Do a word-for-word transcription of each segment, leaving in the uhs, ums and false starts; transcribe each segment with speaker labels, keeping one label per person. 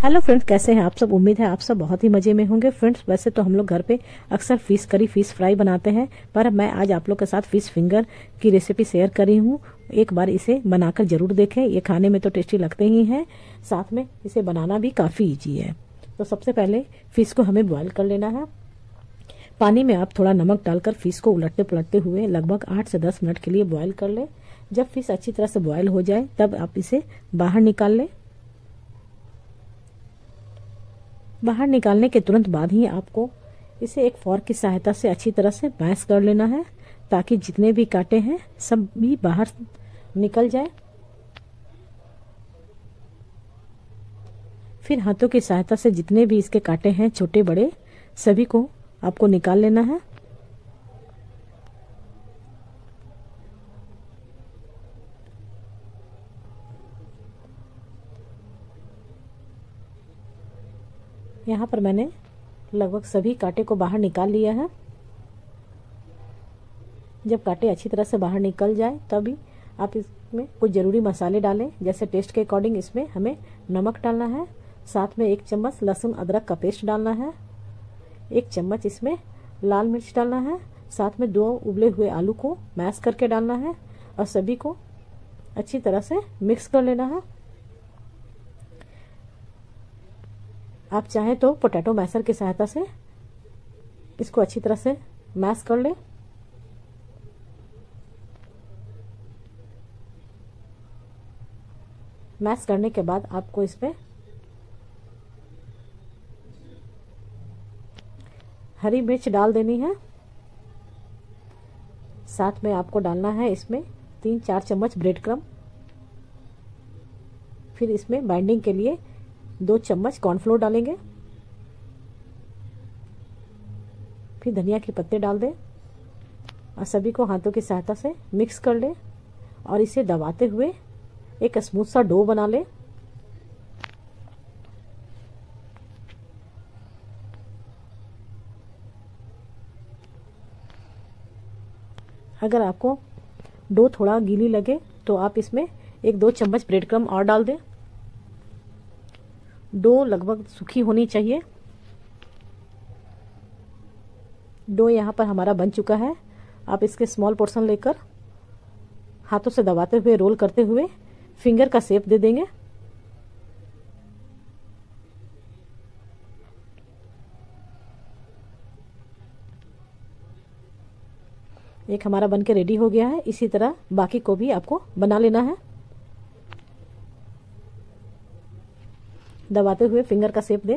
Speaker 1: Hello friends, कैसे हैं आप सब। उम्मीद है आप सब बहुत ही मजे में होंगे। फ्रेंड्स, वैसे तो हम लोग घर पे अक्सर फिश करी, फिश फ्राई बनाते हैं, पर मैं आज आप लोग के साथ फिश फिंगर की रेसिपी शेयर करी हूँ। एक बार इसे बनाकर जरूर देखें, ये खाने में तो टेस्टी लगते ही हैं, साथ में इसे बनाना भी काफ़ी ईजी है। तो सबसे पहले फिश को हमें बॉयल कर लेना है। पानी में आप थोड़ा नमक डालकर फिश को उलटते पलटते हुए लगभग आठ से दस मिनट के लिए बॉयल कर लें। जब फिश अच्छी तरह से बॉयल हो जाए तब आप इसे बाहर निकाल लें। बाहर निकालने के तुरंत बाद ही आपको इसे एक फॉर्क की सहायता से अच्छी तरह से मैश कर लेना है, ताकि जितने भी कांटे हैं सब भी बाहर निकल जाए। फिर हाथों की सहायता से जितने भी इसके कांटे हैं, छोटे बड़े, सभी को आपको निकाल लेना है। यहाँ पर मैंने लगभग सभी कांटे को बाहर निकाल लिया है। जब कांटे अच्छी तरह से बाहर निकल जाए तभी आप इसमें कुछ ज़रूरी मसाले डालें। जैसे टेस्ट के अकॉर्डिंग इसमें हमें नमक डालना है, साथ में एक चम्मच लहसुन अदरक का पेस्ट डालना है, एक चम्मच इसमें लाल मिर्च डालना है, साथ में दो उबले हुए आलू को मैश करके डालना है और सभी को अच्छी तरह से मिक्स कर लेना है। आप चाहें तो पोटैटो मैशर की सहायता से इसको अच्छी तरह से मैश कर लें। मैश करने के बाद आपको इसमें हरी मिर्च डाल देनी है। साथ में आपको डालना है इसमें तीन चार चम्मच ब्रेड क्रम्ब। फिर इसमें बाइंडिंग के लिए दो चम्मच कॉर्नफ्लोर डालेंगे। फिर धनिया के पत्ते डाल दें और सभी को हाथों की सहायता से मिक्स कर लें और इसे दबाते हुए एक स्मूथ सा डो बना लें। अगर आपको डो थोड़ा गीली लगे तो आप इसमें एक दो चम्मच ब्रेड क्रम्ब और डाल दें। डो लगभग सूखी होनी चाहिए। डो यहाँ पर हमारा बन चुका है। आप इसके स्मॉल पोर्शन लेकर हाथों से दबाते हुए रोल करते हुए फिंगर का शेप दे देंगे। एक हमारा बनके रेडी हो गया है। इसी तरह बाकी को भी आपको बना लेना है। दबाते हुए फिंगर का शेप दे,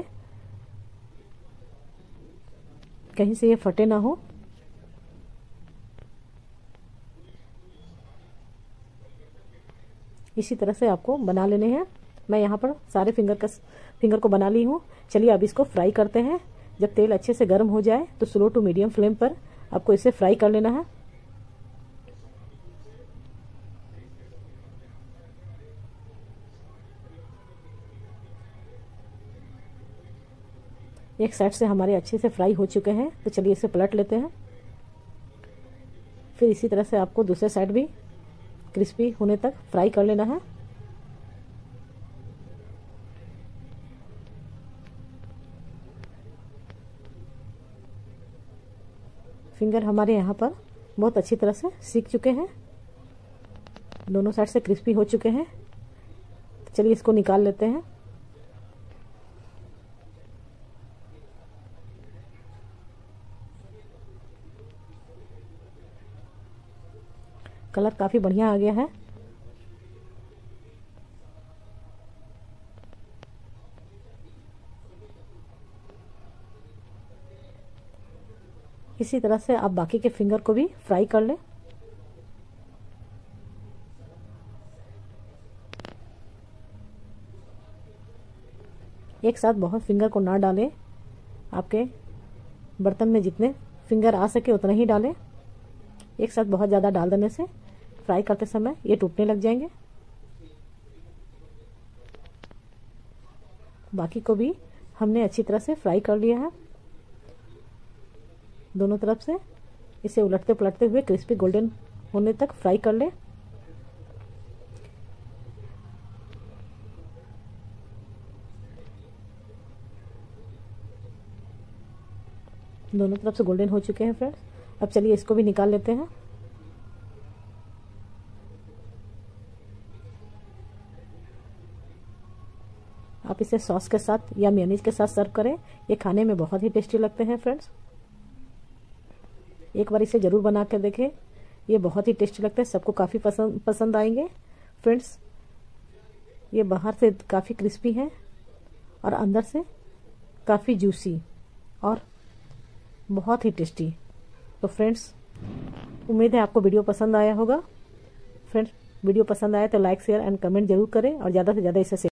Speaker 1: कहीं से ये फटे ना हो। इसी तरह से आपको बना लेने हैं। मैं यहाँ पर सारे फिंगर का फिंगर को बना ली हूँ। चलिए अब इसको फ्राई करते हैं। जब तेल अच्छे से गर्म हो जाए तो स्लो टू मीडियम फ्लेम पर आपको इसे फ्राई कर लेना है। एक साइड से हमारे अच्छे से फ्राई हो चुके हैं, तो चलिए इसे पलट लेते हैं। फिर इसी तरह से आपको दूसरे साइड भी क्रिस्पी होने तक फ्राई कर लेना है। फिंगर हमारे यहाँ पर बहुत अच्छी तरह से सीख चुके हैं, दोनों साइड से क्रिस्पी हो चुके हैं। तो चलिए इसको निकाल लेते हैं। कलर काफी बढ़िया आ गया है। इसी तरह से आप बाकी के फिंगर को भी फ्राई कर लें। एक साथ बहुत फिंगर को ना डालें। आपके बर्तन में जितने फिंगर आ सके उतना ही डालें। एक साथ बहुत ज़्यादा डाल देने से फ्राई करते समय ये टूटने लग जाएंगे। बाकी को भी हमने अच्छी तरह से फ्राई कर लिया है। दोनों तरफ से इसे उलटते पलटते हुए क्रिस्पी गोल्डन होने तक फ्राई कर लें। दोनों तरफ से गोल्डन हो चुके हैं फ्रेंड्स। अब चलिए इसको भी निकाल लेते हैं। आप इसे सॉस के साथ या मेयोनीज के साथ सर्व करें, ये खाने में बहुत ही टेस्टी लगते हैं फ्रेंड्स। एक बार इसे ज़रूर बना कर देखें, ये बहुत ही टेस्टी लगता है, सबको काफ़ी पसंद पसंद आएंगे फ्रेंड्स। ये बाहर से काफ़ी क्रिस्पी है और अंदर से काफ़ी जूसी और बहुत ही टेस्टी। तो फ्रेंड्स, उम्मीद है आपको वीडियो पसंद आया होगा। फ्रेंड्स, वीडियो पसंद आया तो लाइक शेयर एंड कमेंट जरूर करें और ज़्यादा से ज़्यादा इसे